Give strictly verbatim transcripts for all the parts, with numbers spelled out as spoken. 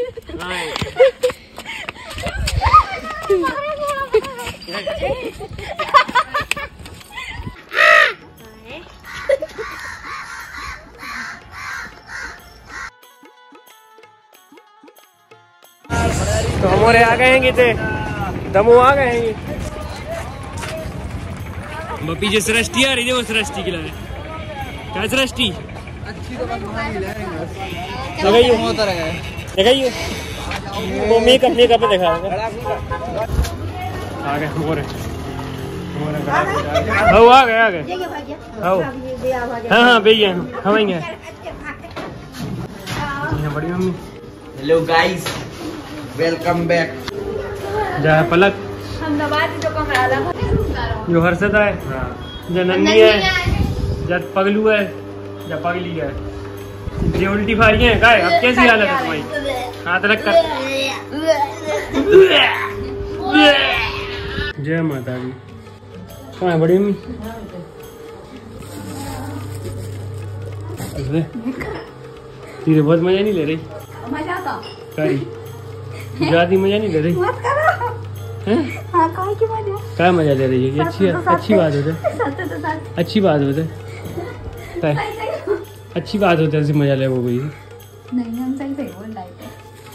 तो हमारे आ गए हैं थे दमो आ गए हैं। पीछे सृष्टि आ रही है, वो सृष्टि के लिए क्या सृष्टि अच्छी तो लगाइए वो मेकअप मेकअप पे दिखा आ गए मोरे हाँ आ गए आ गए हाँ हाँ भैया हम आएंगे। बड़ी mummy hello guys welcome back. जा पलक जो हर्षद है जो नन्नी है जब पगलू है जब पगली है ये उल्टी फारी है। काय अब कैसी हालत है तुम्हारी? हाथ रख कर जय माता दी। कहाँ है बड़ी मम्मी? तेरे बहुत मजा नहीं ले रही कारी ज्यादा मजा नहीं ले रही क्या मजा ले रही है? ये अच्छी अच्छी बात होता है अच्छी बात होता है अच्छी बात होता है मजा ले वो कोई नहीं। हम सही सही बोल रहे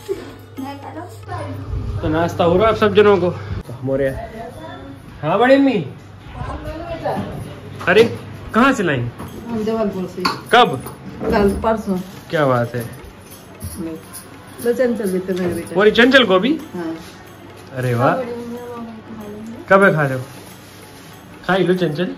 थे। तो नाश्ता हो रहा है सब जनों को मोरे। हाँ बड़ी अम्मी अरे कहाँ से लाई? जबलपुर से। कब? कल परसों। क्या बात है? तो चंचल भी तो मेरे बेटा। मोरी चंचल को भी? हाँ। अरे वाह कब है खा रहे हो? खाई लो चंचल।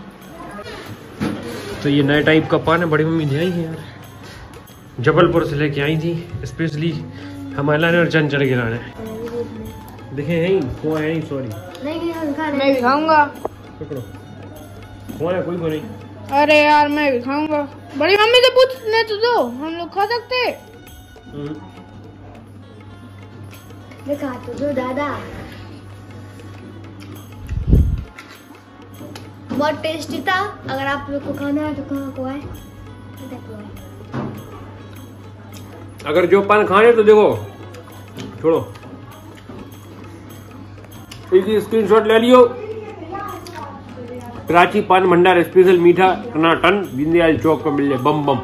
तो ये नए टाइप का पान है बड़ी मम्मी ले आई है यार, जबलपुर से लेके आई थी स्पेशली हमारे लाने और चंचल के लाने। देखे है वो है नहीं सॉरी मैं भी खाऊंगा। पकड़ो कौन है? कोई को नहीं। अरे यार मैं भी खाऊंगा। बड़ी मम्मी से पूछने तो दो हम लोग खा सकते। खा तो दो दादा बहुत टेस्टी था। अगर आप लोग को खाना है तो कहाँ को आए? अगर जो पान खाने तो देखो छोड़ो इसकी स्क्रीनशॉट ले लियो। कराची पान भंडार स्पेशल मीठा टनाटन दीनदयाल चौक पर मिल जाए बम बम।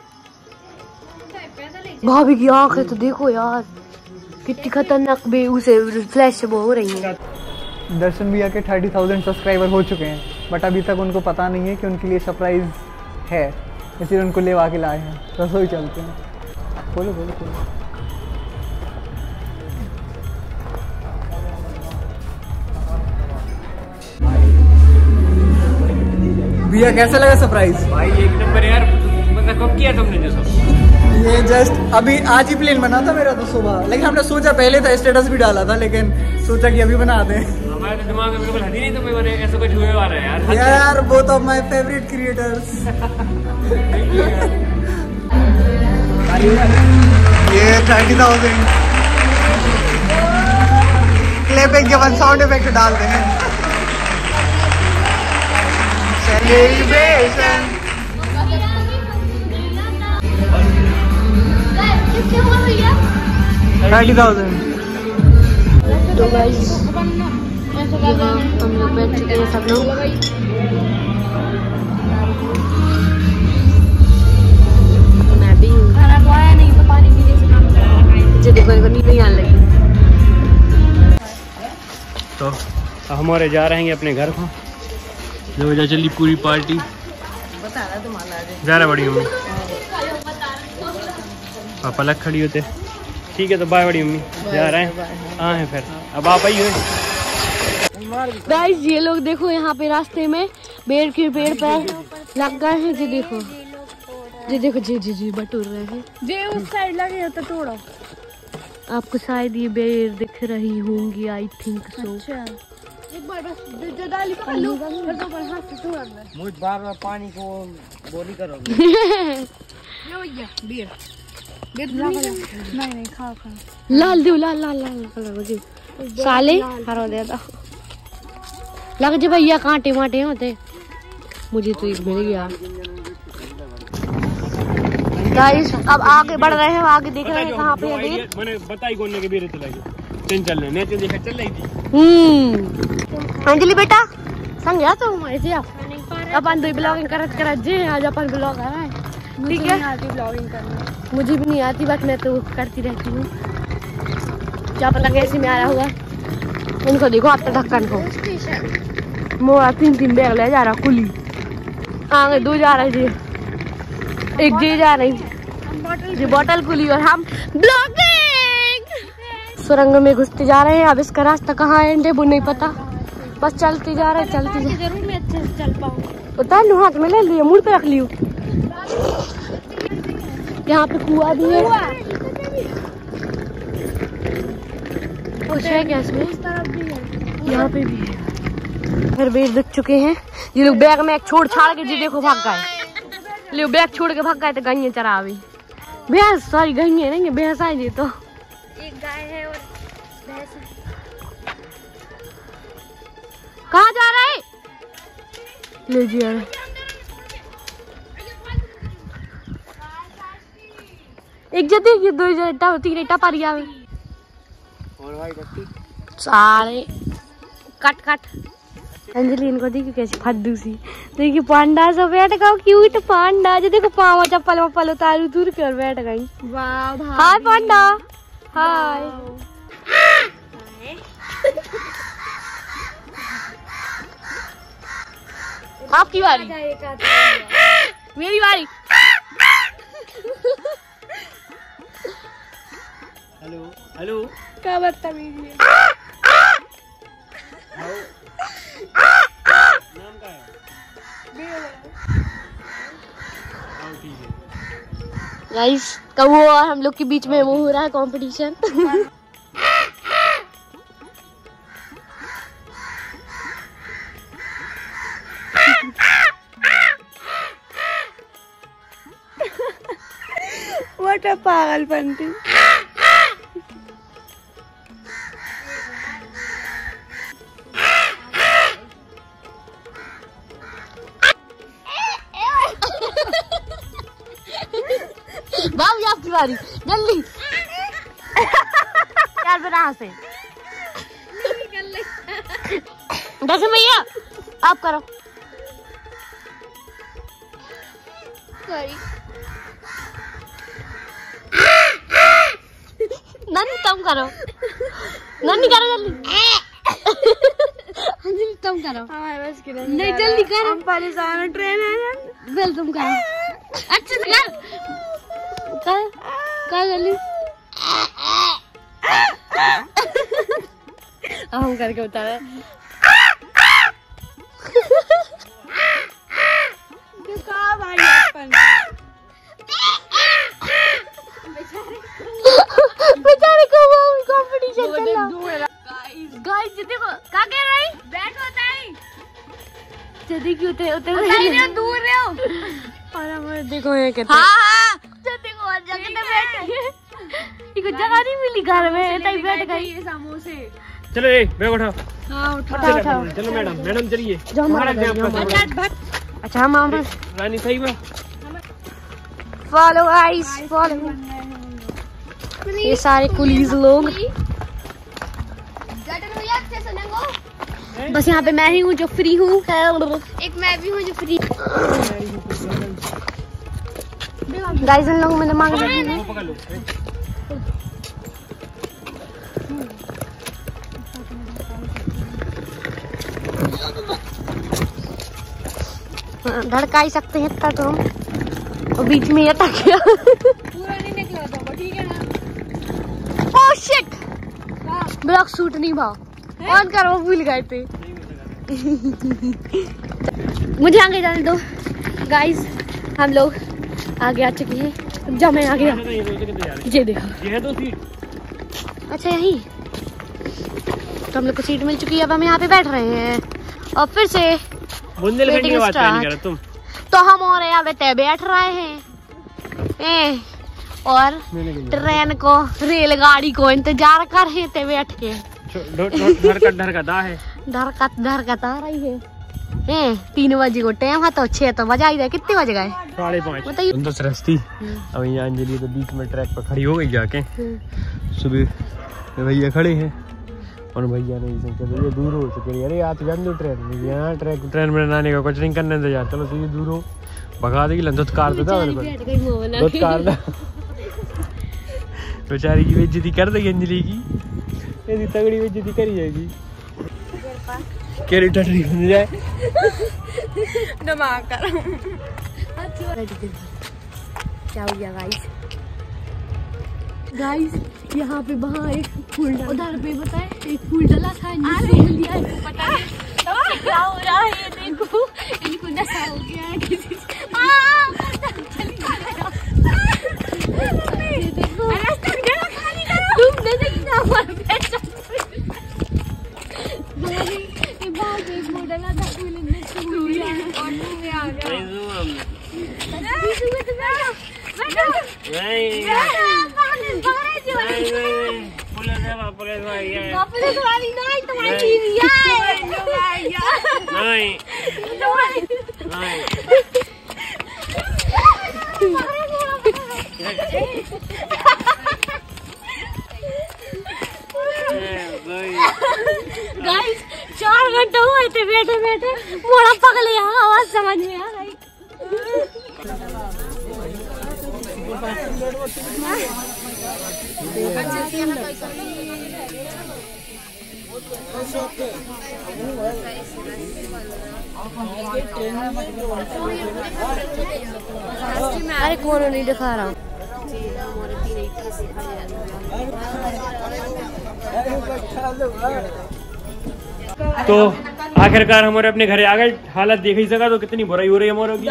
भाभी की आंख है तो देखो यार कितनी खतरनाक बे उसे फ्लैश वो हो रही है। दर्शन भैया के थर्टी थाउजेंड सब्सक्राइबर हो चुके हैं बट अभी तक उनको पता नहीं है कि उनके लिए सरप्राइज है, इसलिए उनको ले आके लाए हैं। रसोई चलते हैं। बोलो बोलो बोलो। भैया कैसा लगा सरप्राइज? भाई एक नंबर यार। मतलब कब किया तुमने जो सब? ये जस्ट अभी आज ही प्लान बना था मेरा तो सुबह, लेकिन हमने सोचा पहले था स्टेटस भी डाला था लेकिन सोचा कि अभी बना दें। हमारे तो दिमाग में बिल्कुल हदी नहीं तुम्हें बने ऐसा कुछ हुए वाला है यार। यार both of my favourite creators. ये थर्टी थाउजेंड क्लैपिंग के बाद साउंड इफेक्ट डाल दें। Celebration thirty thousand. तो गाइस हम लोग बैठ चुके हैं सब लोग। मैं भी खाना खाया नहीं तो पानी पीने से काम कर मुझे देखो को नींद नहीं आने लगी। तो हमारे जा रहे हैं अपने घर को जो वजह चली पूरी पार्टी बता रहा तुम्हारा जा रहा बड़ी मम्मी पापा लग खड़ी होते। ठीक है तो बाय बड़ी मम्मी जा रहे हैं। हाँ है फिर अब आप आई हो। गाइस ये लोग देखो यहाँ पे रास्ते में बेर के पेड़ पर लग गए हैं। जी देखो जी देखो जी जी जी बटोर रहे हैं। जे उस साइड लगे होता थोड़ा आपको शायद ये बेर दिख रही होंगी आई थिंक सो। एक बार बस जो डाली पकड़ लो फिर तो हाथ से छोड़ दे। मुझ बार बार पानी को बोली करोगे। ये भैया बियर बियर नहीं नहीं खा खा लाल दो लाल लाल लाल कलर जी साले हरा दे दो लग जे भैया कांटे वाटे होते। मुझे तो एक मिल गया। गाइस अब आगे बढ़ रहे हैं, आगे देख रहे हैं कहाँ पे है बेर। मैंने बताई कौन के बेर चला गया ट्रेन चल रहे नेचे देखा चल रही थी। हम्म अंजलि बेटा संग जा तो ऐसे अपन दो ब्लॉगिंग करत करत जे आज अपन ब्लॉग आ रहा है। ठीक है आती ब्लॉगिंग करना, मुझे भी नहीं आती बट मैं तो करती रहती हूँ। क्या पता कैसे में आया हुआ। इनको देखो आप ढक्कन को मोरा तीन तीन बैग ले जा रहा कुली आगे दो जा रहे थे एक जे जा रही जी बोतल कुली और हम ब्लॉगिंग। सुरंग में घुसते जा रहे हैं। अब इसका रास्ता कहाँ एंड है वो नहीं पता, बस चलते जा रहे चलते जा जरूर मैं अच्छे से चल पाऊँ। उतार लूँ हाथ में ले लिया मुड़ पे रख लियो। यहाँ पे कुआं भी है कुछ है क्या इसमें, यहाँ पे भी है। फिर बेर दिख चुके हैं। ये लोग बैग में एक छोड़ छाड़ के जी देखो भाग गए। लोग बैग छोड़ के भाग गए तो गईए चरा अभी भैंस सॉरी गईए नहीं भैंस आई जी तो एक गाय है और भैंस है। कहाँ जा रहा है ले जी यार एक जगह की दो जगह तीन इटा पारिया में और भाई कट्टी सारे कट कट। अंजलि इनको देखिए कैसे फद्दू सी देखिए पांडा सब बैठ गया क्यूट पांडा जो देखो पाँव चप्पल वप्पल उतारू दूर के और बैठ गई। वाह हाय पांडा हाय। आपकी बारी मेरी बारी। हेलो हेलो क्या बदतमीजी है। नाम क्या है? गाइस कबू और हम लोग के बीच में वो हो रहा है कंपटीशन। What a पागलपंती। बाबू आपकी बारी जल्दी यार बना से दस भैया आप करो। नन्नी तुम करो नन्नी करो जल्दी अंजलि तुम करो नहीं जल्दी करो हम परेशान ट्रेन है बेल तुम करो अच्छे से कर कर कर जल्दी हम करके उतारे बेचारे को वो कंपटीशन चल रहा गाइस देखो क्या कह रही बैठ होता है जल्दी क्यों उतरे उतरे दूर रहे हो और हम देखो ये कहते हां हां देखो और जगह पे बैठ इको जगह नहीं मिली घर में तई बैठ गई समोसे। चलो ए बैग उठाओ। हां उठाओ उठाओ चलो मैडम मैडम चलिए अच्छा हम हम रानी सही में फॉलो गाइस फॉलो ये सारे कुलीज लोग बस यहाँ पे मैं ही हूँ जो फ्री हूँ एक मैं भी हूँ जो फ्री। गाइस इन लोगों मैंने मांग धड़का ही सकते हैं इतना तो हम और बीच में अटक गया पूरा नहीं निकला था ठीक है ना। ओह शिट ब्लॉक शूट नहीं भाव ऑन कर वो भूल गए थे मुझे आगे जाने दो गाइस हम लोग आगे आ चुके हैं। जब मैं आ गया ये देखो ये दो सीट अच्छा यही तो हम लोग को सीट मिल चुकी है। अब हम यहाँ पे बैठ रहे हैं और फिर से बुंदेलखंड की बात नहीं कर तुम तो हम और यहाँ पे बैठ रहे हैं ए, और ट्रेन को रेलगाड़ी को इंतजार कर रहे थे बैठ के धरकत धरकत आ है धरकत धरकत आ रही है हैं तीन बजे को टाइम है तो छह तो बजा ही रहे। कितने बज गए? साढ़े पाँच। बताइए। दस रस्ती अब यहाँ अंजलि तो बीच में ट्रैक पर खड़ी हो गई जाके। सुबह भैया खड़े हैं और भैया नहीं सकते भैया दूर हो चुके। अरे यार तो जान दो ट्रेन यहाँ ट्रैक ट्रेन में आने का कुछ नहीं करने दे यार। चलो सीधे दूर हो भगा देगी लंदत कार देता दुध कार दा बेचारी की बेइज्जती कर देगी अंजलि की। यदि तगड़ी बेइज्जती करी जाएगी केरी टटरी बन जाए। दिमाग कर क्या हो गया गाइस? गाइस यहाँ पे वहाँ एक फूल उधर पे बताए एक फूल डला था दिया पता नहीं क्या हो रहा है। ये देखो इनको नशा हो गया है किसी गाइस चार घंटे हुए थे बैठे बैठे मोड़ा पकड़ लिया। आवाज समझ में आ गई। अरे कौन नहीं दिखा रहा हूँ। तो आखिरकार हमारे अपने घरे आ गए। हालत देख ही सका तो कितनी बुराई हो रही है हमारे की।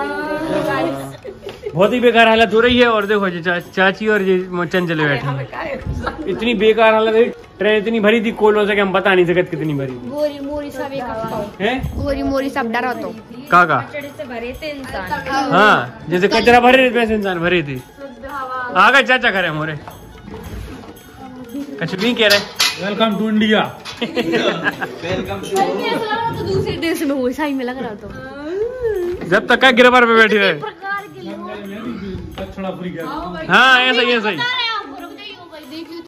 बहुत ही बेकार हालत हो रही है। और देखो जी चा, चाची और ये चंचले बैठे हैं। इतनी बेकार हालत है। ट्रेन इतनी भरी थी कोलों से कि हम बता नहीं सकते कितनी भरी थी। गोरी मोरी सब है गोरी मोरी सब डरा तो काका भरे थे इंसान। हाँ जैसे कचरा भरे थे वैसे इंसान भरे थे। आ गए चाचा करे हमारे कुछ भी कह रहे। Welcome to India. Welcome to दूसरे देश में हुए सही में लग रहा तो जब तक का गिरफ्तार पे बैठी रहे। हाँ ऐसा ही ऐसा ही